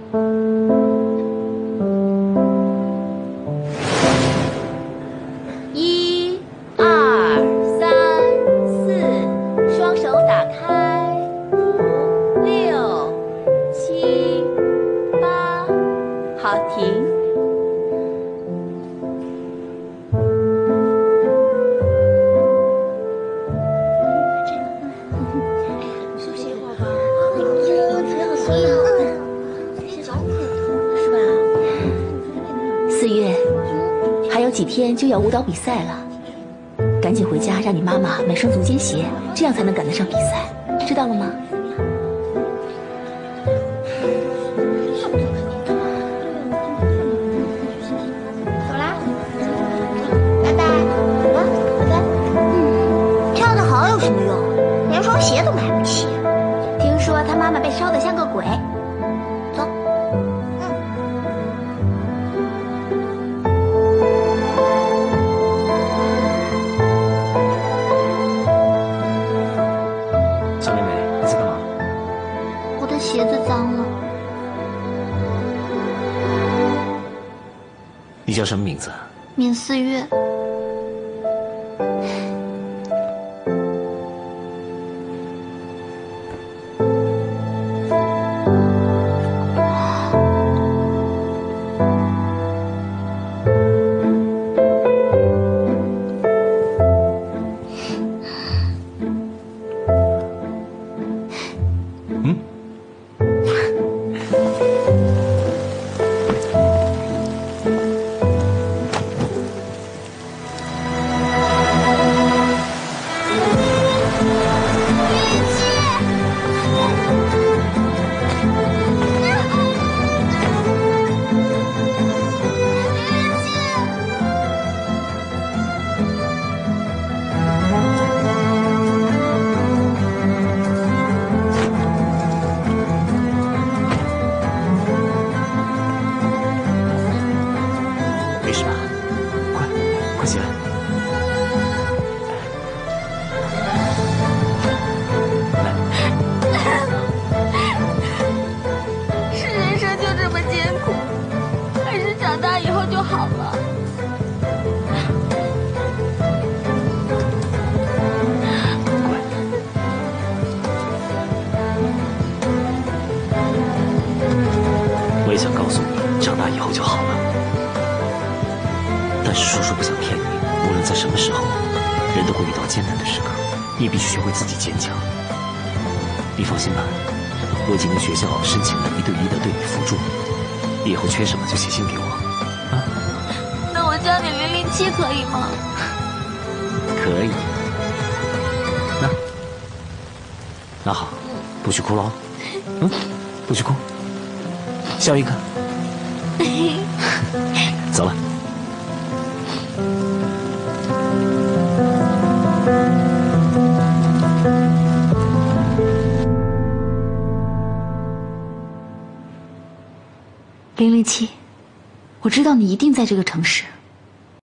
1、2、3、4，双手打开。5、6、7、8，好，停。 4月，还有几天就要舞蹈比赛了，赶紧回家让你妈妈买双足尖鞋，这样才能赶得上比赛，知道了吗？ 走啦，拜拜。啊，拜拜。跳得好有什么用？连双鞋都买不起。听说他妈妈被烧得像个鬼。 鞋子脏了。 你叫什么名字？ 闵4月。 想告诉你，长大以后就好了。但是叔叔不想骗你，无论在什么时候，人都会遇到艰难的时刻，你必须学会自己坚强。你放心吧，我已经跟学校申请了1对1的对你辅助，你以后缺什么就写信给我。啊？ 那我叫你007可以吗？ 可以。那好，不许哭了哦。不许哭。 笑一个，走了。 007，我知道你一定在这个城市。